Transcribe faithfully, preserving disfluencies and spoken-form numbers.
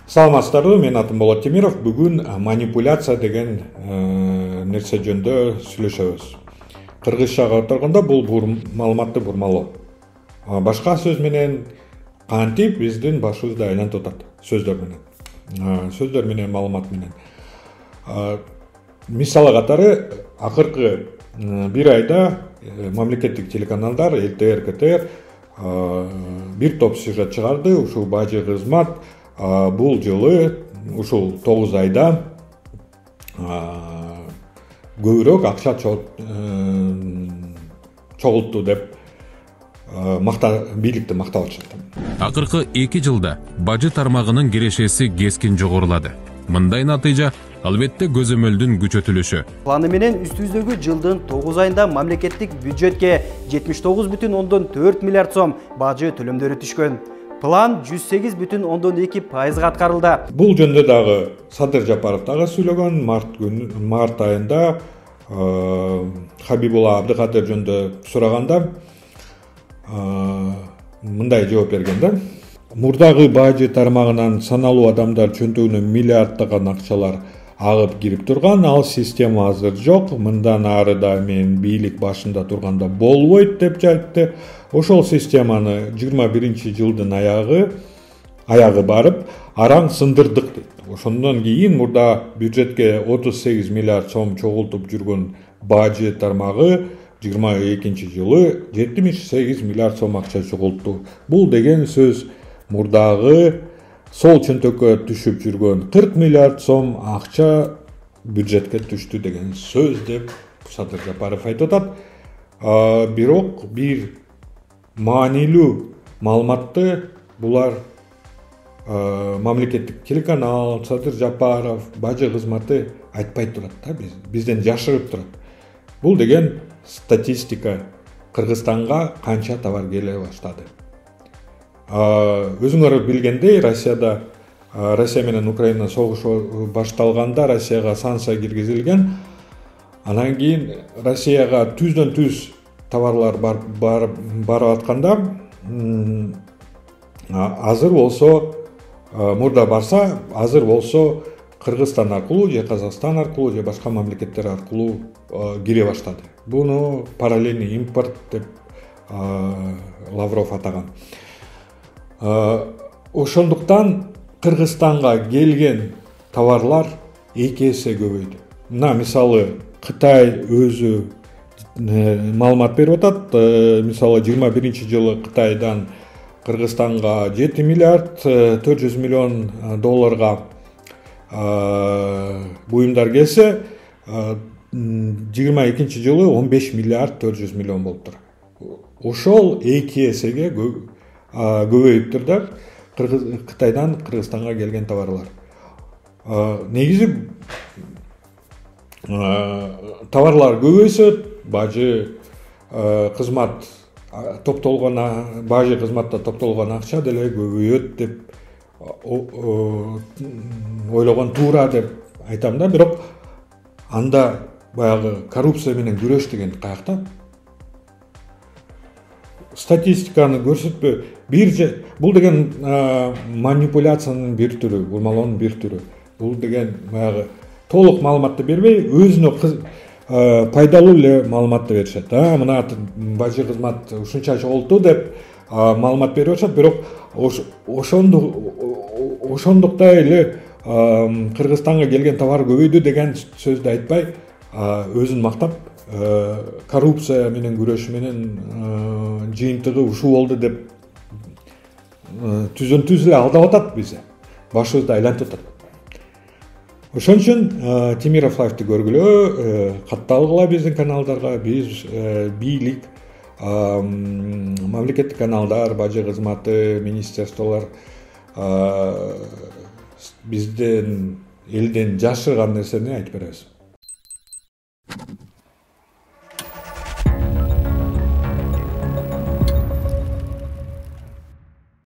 Саламатсыздарбы, мен атым Болот Темиров. Бүгүн манипуляция деген нерсе жөнүндө сүйлөшөбүз. Кыргызчага отурганда бул маалыматты бурмалоо. Башка сөз менен кантип биздин башыбызды айлантып атат сөздөр менен. Сөздөр менен, маалымат менен. Мисалы катары акыркы бир айда мамлекеттик телеканалдар эл тэ эр, ка тэ эр бир топ сюжет чыгарды. Ушул бажы кызмат бул жылы ушул тогуз айда көбүрөөк акча чогултту деп бийликти мактап атышат. Акыркы эки жылда бажы тармагынын кирешеси кескин жогорулады. Мындай натыйжа албетте көзөмөлдүн күчөтүлүшү. Планы менен үстүбүздөгү жылдын тогуз айында мамлекеттик бюджетке жетимиш тогуз бүтүн ондон төрт миллиард сом бажы төлөмдөрү түшкөн. План жүз сегиз бүтүн ондон эки пайызга аткарылды. Бул жөнүндө дагы Садыр Жапаров дагы сүйлөгөн. Март күнү, март айында Хабибулла Абдыкадыр жөнүндө сураганда мындай жооп берген да. Мурдагы бажы тармагынан саналуу адамдар чөнтөгүнө миллиарддаган акчалар агып кирип турган, ал система азыр жок. Мындан ары да мен бийлик башында турганда болбойт деп айтты. Ошол системаны жыйырма биринчи жылдын аягы аягы барып араң сындырдык дейт. Ошондон кийин мурда бюджетке отуз сегиз миллиард сом чогултуп жүргөн бажы тармагы жыйырма экинчи жылы жетимиш сегиз миллиард сом акча чогултту. Бул деген сөз мурдагы сол чөнтөккө түшүп жүргөн кырк миллиард сом акча бюджетке түштү деген сөз деп Садыр Жапаров айтып атат. Бирок бир маанилүү маалыматты булар мамлекеттик телеканал, Садыр Жапаров, бажы кызматы айтпай турат да, бизден жашырып турат. Бул деген статистика. Кыргызстанга канча товар келе баштады. Өзүңөр билгендей, Россияда Россия менен Украина согушу башталганда Россияга санкция киргизилген. Анан кийин Россияга түздөн түз товарлар барып атканда азыр болсо мурда барса, азыр болсо Кыргызстан аркылуу же Казакстан аркылуу же башка мамлекеттер аркылуу кире баштады. Буну параллельный импорт деп Лавров атаган. Ошондуктан Кыргызстанга келген товарлар эки эсе көбөйдү. Мына мисалы Кытай өзү маалымат берип атат. Мисалы жыйырма биринчи жылы Кытайдан Кыргызстанга жети миллиард төрт жүз миллион долларга буюмдар келсе, жыйырма экинчи жылы он беш миллиард төрт жүз миллион болуптур. Ошол эки эсеге көбөйүптүр да Кытайдан Кыргызстанга келген товарлар. Негизи товарлар көбөйсө, бажы кызмат топтолгон бажы кызматта топтолгон акча деле көбөйөт деп ойлогон туура деп айтам да. Бирок анда баягы коррупция менен күрөш деген каякта? Статистиканы көрсөтпө. Бир же бул деген манипуляциянын бир түрү, бурмалоонун бир түрү. Бул деген баягы толук маалыматты бербей, өзүнө пайдалуу эле маалыматты беришет. Мына бажы кызмат ушунча чогулту деп маалымат берип атышат, бирок ошондуктай эле Кыргызстанга келген товар көбөйдү деген сөздү айтпай, өзүн мактап, коррупция менен күрөш менен жыйынтыгы ушул болду деп түздөн түз эле алдап атат бизди. Башыбызды айлантып атат. Ошон үчүн Темиров лайфты көргүлө, катталгыла биздин каналдарга. Биз бийлик, мамлекеттик каналдар, бажы кызматы, министерстволор бизден элден жашырган нерсени айтып беребиз.